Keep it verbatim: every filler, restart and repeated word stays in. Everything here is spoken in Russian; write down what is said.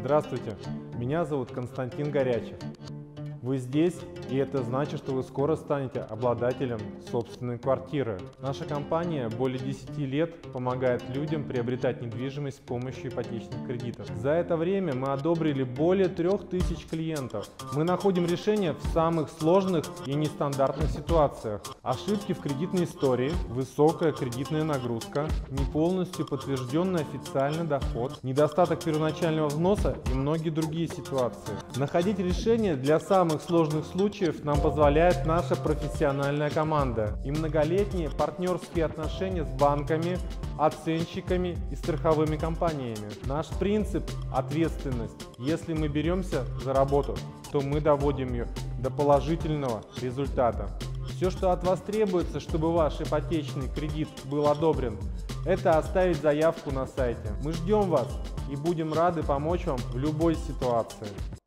Здравствуйте, меня зовут Константин Горячев. Вы здесь, и это значит, что вы скоро станете обладателем собственной квартиры. Наша компания более десяти лет помогает людям приобретать недвижимость с помощью ипотечных кредитов. За это время мы одобрили более трех тысяч клиентов. Мы находим решения в самых сложных и нестандартных ситуациях. Ошибки в кредитной истории, высокая кредитная нагрузка, не полностью подтвержденный официальный доход, недостаток первоначального взноса и многие другие ситуации. Находить решения для самых сложных случаев нам позволяет наша профессиональная команда и многолетние партнерские отношения с банками, оценщиками и страховыми компаниями. Наш принцип – ответственность. Если мы беремся за работу, то мы доводим ее до положительного результата. Все, что от вас требуется, чтобы ваш ипотечный кредит был одобрен, это оставить заявку на сайте. Мы ждем вас и будем рады помочь вам в любой ситуации.